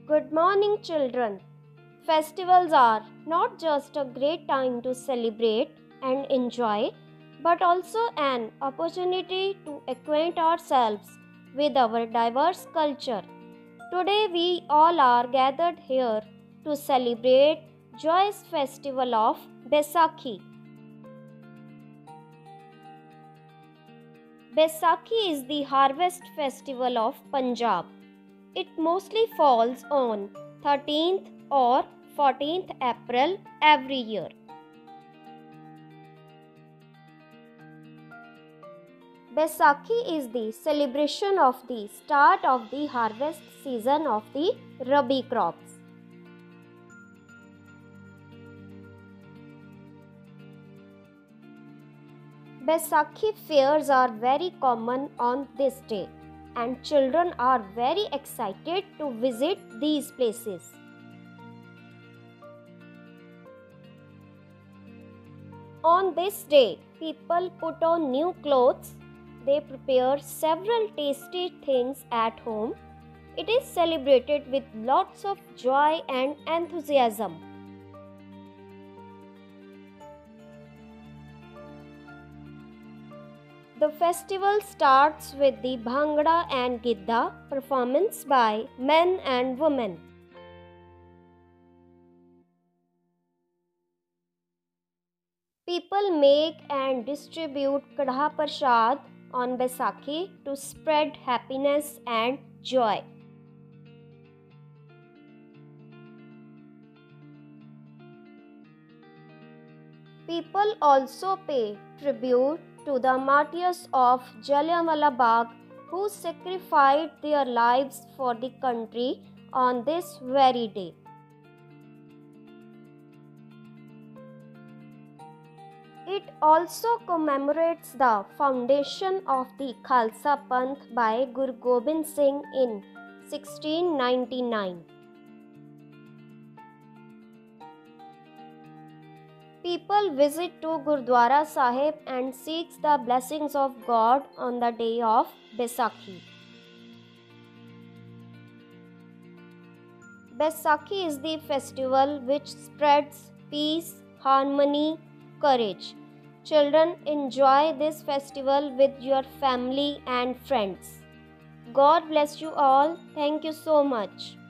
Good morning, children. Festivals are not just a great time to celebrate and enjoy, but also an opportunity to acquaint ourselves with our diverse culture. Today, we all are gathered here to celebrate joyous festival of Baisakhi. Baisakhi is the harvest festival of Punjab. It mostly falls on 13th or 14th April every year. Baisakhi is the celebration of the start of the harvest season of the Rabi crops. Baisakhi fairs are very common on this day, and children are very excited to visit these places. On this day, people put on new clothes. They prepare several tasty things at home. It is celebrated with lots of joy and enthusiasm. The festival starts with the Bhangra and Gidda performance by men and women. People make and distribute Kadha Prasad on Baisakhi to spread happiness and joy. People also pay tribute to the martyrs of Jallianwala Bagh who sacrificed their lives for the country on this very day. It also commemorates the foundation of the Khalsa Panth by Guru Gobind Singh in 1699. People visit to Gurdwara Sahib and seek the blessings of God on the day of Baisakhi. Baisakhi is the festival which spreads peace, harmony, courage. Children, enjoy this festival with your family and friends. God bless you all. Thank you so much.